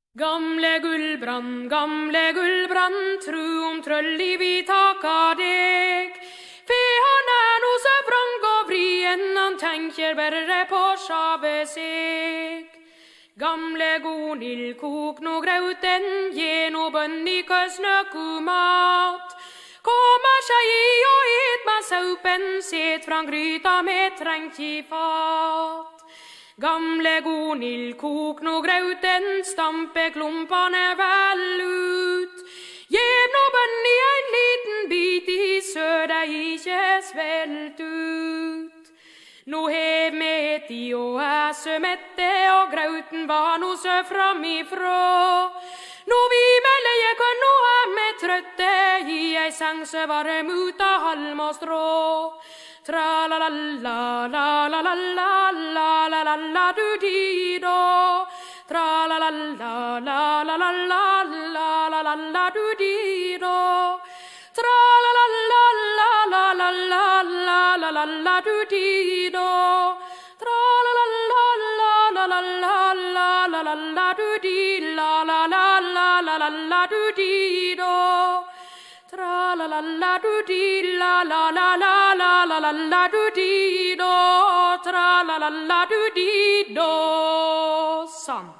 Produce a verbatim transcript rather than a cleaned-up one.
Gamle Gullbrand, gamle Gullbrand, tru om trølli vi takker deg. For han er no så vrang og vrien, han tenker bare på sjave seg. Gamle Gonhild, kok no grauten, gi no bønnika snøkku mat. Koma skei og et med saupen, set frang gryta med trengt i fat. Gamle Gonhild, kok no grauten, stampe klumpane vel ut. Gjev no bønni ein liten bit i, så dei ikkje svelt ut. No hev me et i og er så mette, og grauten var no så framifrå. No vi melje kan no er me trøtte, i ei sang så var det muta halm og strå. Tra la la la la la la la la la la la du di do. Tra la la la la la la la la la la la du di do. Tra la la la la la la la la la la la du di do. Tra la la la la la la la la la la la du di la la la la la la la du di do. Tra la la la du di la la la la la la la la du di do. Tra la la la du di do. Sånn.